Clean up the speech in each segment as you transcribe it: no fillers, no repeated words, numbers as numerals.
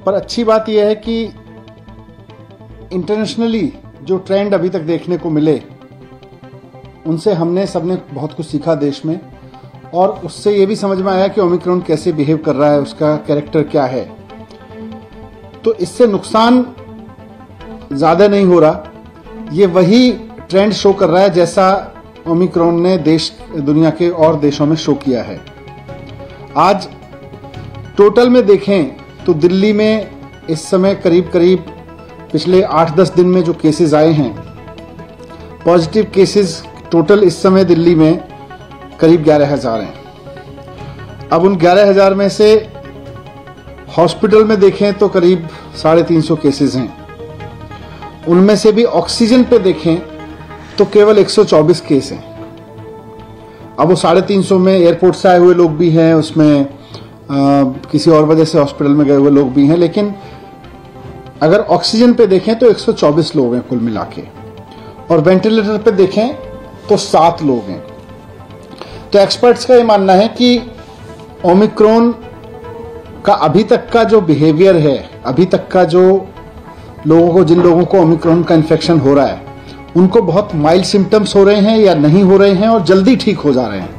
पर अच्छी बात यह है कि इंटरनेशनली जो ट्रेंड अभी तक देखने को मिले उनसे हमने सबने बहुत कुछ सीखा देश में, और उससे ये भी समझ में आया कि ओमिक्रॉन कैसे बिहेव कर रहा है, उसका कैरेक्टर क्या है। तो इससे नुकसान ज़्यादा नहीं हो रहा, ये वही ट्रेंड शो कर रहा है जैसा ओमिक्रॉन ने दुनिया के और देशों में शो किया है। आज टोटल में देखें तो दिल्ली में इस समय करीब करीब पिछले 8-10 दिन में जो केसेस आए हैं, पॉजिटिव केसेस टोटल इस समय दिल्ली में करीब 11,000 हैं। अब उन 11,000 में से हॉस्पिटल में देखें तो करीब 350 केसेस हैं। उनमें से भी ऑक्सीजन पे देखें तो केवल 124 केस हैं। अब वो 350 में एयरपोर्ट से आए हुए लोग भी हैं, उसमें किसी और वजह से हॉस्पिटल में गए हुए लोग भी हैं, लेकिन अगर ऑक्सीजन पे देखें तो 124 लोग हैं कुल मिला के, और वेंटिलेटर पे देखें तो 7 लोग हैं। तो एक्सपर्ट्स का ये मानना है कि ओमिक्रॉन का अभी तक का जो बिहेवियर है, अभी तक का जो जिन लोगों को ओमिक्रॉन का इन्फेक्शन हो रहा है, उनको बहुत माइल्ड सिम्टम्स हो रहे हैं या नहीं हो रहे हैं और जल्दी ठीक हो जा रहे हैं।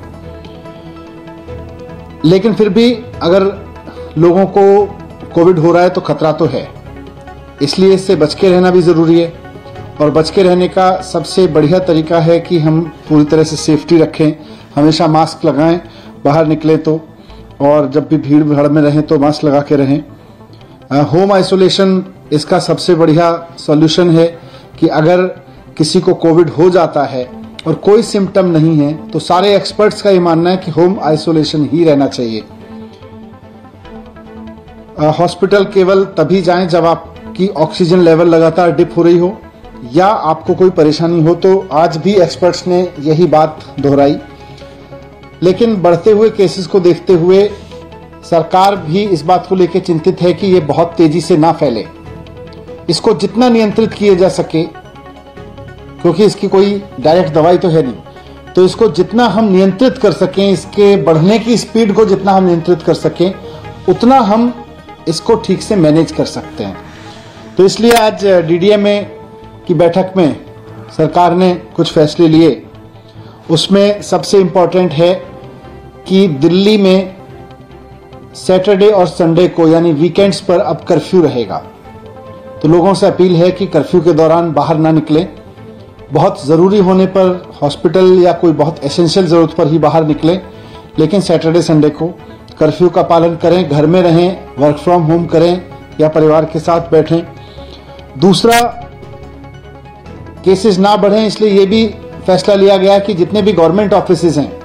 लेकिन फिर भी अगर लोगों को कोविड हो रहा है तो खतरा तो है, इसलिए इससे बच के रहना भी ज़रूरी है। और बच के रहने का सबसे बढ़िया तरीका है कि हम पूरी तरह से सेफ्टी रखें, हमेशा मास्क लगाएं बाहर निकले तो, और जब भी भीड़ भाड़ में रहें तो मास्क लगा के रहें। होम आइसोलेशन इसका सबसे बढ़िया सॉल्यूशन है कि अगर किसी को कोविड हो जाता है और कोई सिम्टम नहीं है तो सारे एक्सपर्ट्स का ये मानना है कि होम आइसोलेशन ही रहना चाहिए। हॉस्पिटल केवल तभी जाएं जब आपकी ऑक्सीजन लेवल लगातार डिप हो रही हो या आपको कोई परेशानी हो, तो आज भी एक्सपर्ट्स ने यही बात दोहराई। लेकिन बढ़ते हुए केसेस को देखते हुए सरकार भी इस बात को लेकर चिंतित है कि ये बहुत तेजी से ना फैले, इसको जितना नियंत्रित किया जा सके, क्योंकि इसकी कोई डायरेक्ट दवाई तो है नहीं, तो इसको जितना हम नियंत्रित कर सकें, इसके बढ़ने की स्पीड को जितना हम नियंत्रित कर सकें, उतना हम इसको ठीक से मैनेज कर सकते हैं। तो इसलिए आज डीडीएमए की बैठक में सरकार ने कुछ फैसले लिए। उसमें सबसे इम्पोर्टेंट है कि दिल्ली में सैटरडे और संडे को यानी वीकेंड्स पर अब कर्फ्यू रहेगा। तो लोगों से अपील है कि कर्फ्यू के दौरान बाहर ना निकलें, बहुत ज़रूरी होने पर हॉस्पिटल या कोई बहुत एसेंशियल ज़रूरत पर ही बाहर निकलें, लेकिन सैटरडे संडे को कर्फ्यू का पालन करें, घर में रहें, वर्क फ्रॉम होम करें या परिवार के साथ बैठें। दूसरा, केसेस ना बढ़ें, इसलिए ये भी फैसला लिया गया कि जितने भी गवर्नमेंट ऑफिसेज हैं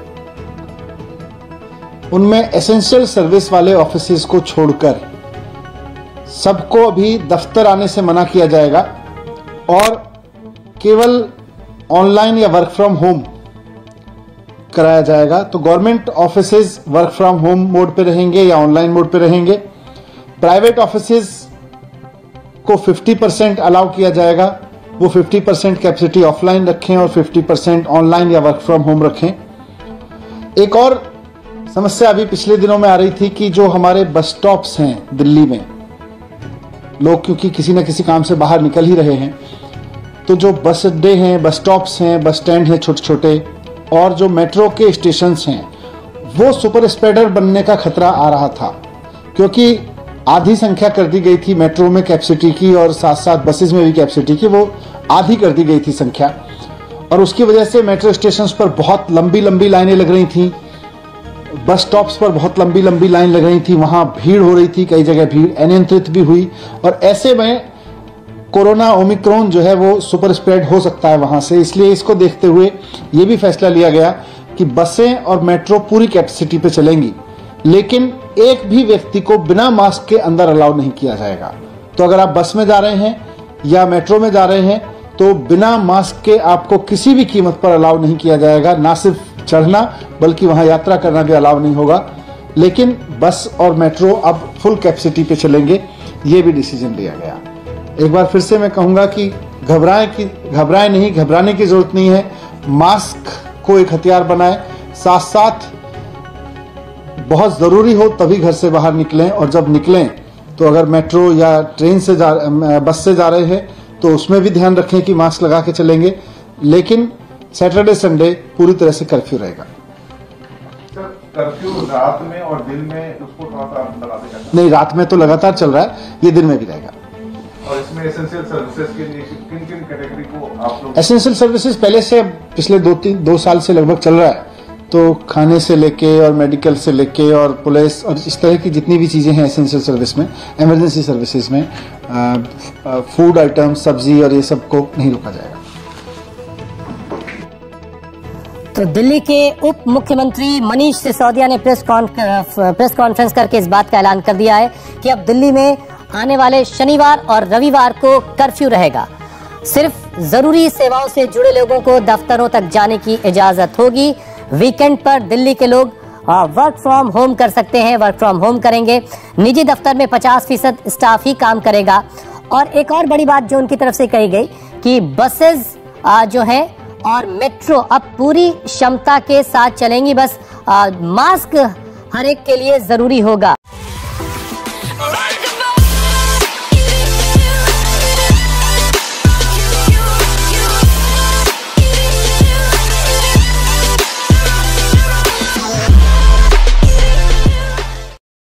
उनमें एसेंशियल सर्विस वाले ऑफिसेज को छोड़कर सबको अभी दफ्तर आने से मना किया जाएगा और केवल ऑनलाइन या वर्क फ्रॉम होम कराया जाएगा। तो government offices work from home mode पे रहेंगे या ऑनलाइन मोड पे रहेंगे। प्राइवेट ऑफिसेज को 50% अलाउ किया जाएगा, वो 50% कैपेसिटी ऑफलाइन रखें और 50% ऑनलाइन या वर्क फ्रॉम होम रखें। एक और समस्या अभी पिछले दिनों में आ रही थी कि जो हमारे बस स्टॉप्स हैं दिल्ली में, लोग क्योंकि किसी न किसी काम से बाहर निकल ही रहे हैं, तो जो बस अड्डे हैं, बस स्टॉप्स हैं, बस स्टैंड हैं छोटे छोटे, और जो मेट्रो के स्टेशंस हैं, वो सुपर स्प्रेडर बनने का खतरा आ रहा था, क्योंकि आधी संख्या कर दी गई थी मेट्रो में कैपेसिटी की और साथ साथ बसेस में भी कैपेसिटी की, वो आधी कर दी गई थी संख्या, और उसकी वजह से मेट्रो स्टेशंस पर बहुत लंबी लंबी लाइनें लग रही थी, बस स्टॉप्स पर बहुत लंबी लंबी लाइन लग रही थी, वहाँ भीड़ हो रही थी, कई जगह भीड़ अनियंत्रित भी हुई, और ऐसे में कोरोना ओमिक्रॉन जो है वो सुपर स्प्रेड हो सकता है वहाँ से। इसलिए इसको देखते हुए ये भी फैसला लिया गया कि बसें और मेट्रो पूरी कैपेसिटी पे चलेंगी, लेकिन एक भी व्यक्ति को बिना मास्क के अंदर अलाउ नहीं किया जाएगा। तो अगर आप बस में जा रहे हैं या मेट्रो में जा रहे हैं तो बिना मास्क के आपको किसी भी कीमत पर अलाउ नहीं किया जाएगा, ना सिर्फ चढ़ना बल्कि वहाँ यात्रा करना भी अलाउ नहीं होगा। लेकिन बस और मेट्रो अब फुल कैपेसिटी पे चलेंगे, ये भी डिसीजन लिया गया। एक बार फिर से मैं कहूँगा कि घबराएं नहीं, घबराने की जरूरत नहीं है। मास्क को एक हथियार बनाएं, साथ साथ बहुत ज़रूरी हो तभी घर से बाहर निकलें, और जब निकलें तो अगर मेट्रो या ट्रेन से बस से जा रहे हैं तो उसमें भी ध्यान रखें कि मास्क लगा के चलेंगे। लेकिन सैटरडे संडे पूरी तरह से कर्फ्यू रहेगा। सर, कर्फ्यू रात में और दिन में उसको थोड़ा सा लगाते हैं? नहीं, रात में तो लगातार चल रहा है, ये दिन में भी रहेगा। और इसमें एसेंशियल सर्विसेज किन किन कैटेगरी को आप लोग? एसेंशियल सर्विसेज पहले से पिछले 2 साल से लगभग चल रहा है, तो खाने से लेके और मेडिकल से लेके और पुलिस और इस तरह की जितनी भी चीज़ें हैं एसेंशियल सर्विस में, इमरजेंसी सर्विसेज में, फूड आइटम, सब्जी और ये सब को नहीं रोका जाएगा। तो दिल्ली के उप मुख्यमंत्री मनीष सिसोदिया ने प्रेस कॉन्फ्रेंस करके इस बात का ऐलान कर दिया है कि अब दिल्ली में आने वाले शनिवार और रविवार को कर्फ्यू रहेगा। सिर्फ जरूरी सेवाओं से जुड़े लोगों को दफ्तरों तक जाने की इजाजत होगी। वीकेंड पर दिल्ली के लोग वर्क फ्रॉम होम कर सकते हैं, वर्क फ्रॉम होम करेंगे। निजी दफ्तर में 50% स्टाफ ही काम करेगा। और एक और बड़ी बात जो उनकी तरफ से कही गई कि बसेस जो है और मेट्रो अब पूरी क्षमता के साथ चलेंगी। बस मास्क हर एक के लिए जरूरी होगा।